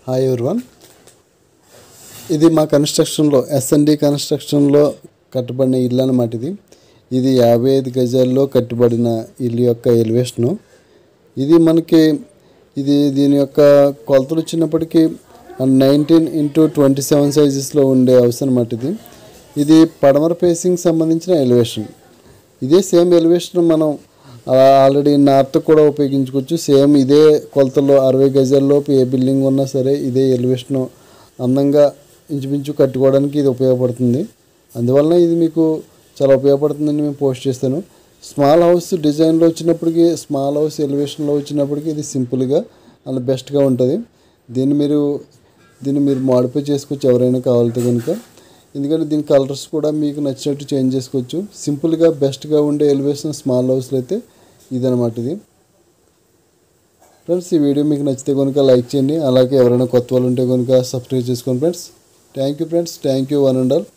Hi everyone, ఇది మా కన్స్ట్రక్షన్లో ఎస్ఎన్డి కన్స్ట్రక్షన్లో కట్టబడిన ఇల్లు అన్నమాట. ఇది 55 గజాల్లో కట్టబడిన ఇల్లు యొక్క ఎలివేషను. ఇది మనకి దీని యొక్క కొలతలు వచ్చినప్పటికీ 19x27 సైజెస్లో ఉండే హౌస్ అన్నమాట. ఇది పడమర ఫేసింగ్ సంబంధించిన ఎలివేషన్. ఇదే సేమ్ ఎలివేషన్ మనం ఆల్రెడీ నార్త్ కూడా ఉపయోగించుకోవచ్చు. సేమ్ ఇదే కొలతల్లో 60 గజాల్లోపు ఏ బిల్డింగ్ ఉన్నా సరే ఇదే ఎలివేషన్ అందంగా ఇంచుమించు కట్టుకోవడానికి ఇది ఉపయోగపడుతుంది. అందువలన ఇది మీకు చాలా ఉపయోగపడుతుందని మేము పోస్ట్ చేస్తాను. స్మాల్ హౌస్ డిజైన్లో వచ్చినప్పటికీ, స్మాల్ హౌస్ ఎలివేషన్లో వచ్చినప్పటికీ ఇది సింపుల్గా అండ్ బెస్ట్గా ఉంటుంది. దీన్ని మీరు మోడిఫై చేసుకోవచ్చు ఎవరైనా కావాలితే కనుక. ఎందుకంటే దీని కలర్స్ కూడా మీకు నచ్చినట్టు చేంజ్ చేసుకోవచ్చు. సింపుల్గా బెస్ట్గా ఉండే ఎలివేషన్ స్మాల్ హౌస్లో అయితే ఇదనమాట. ఫ్రెండ్స్, ఈ వీడియో మీకు నచ్చితే కనుక లైక్ చేయండి. అలాగే ఎవరైనా కొత్త వాళ్ళు ఉంటే కనుక సబ్స్క్రైబ్ చేసుకోండి friends. Thank you friends, thank you one and all.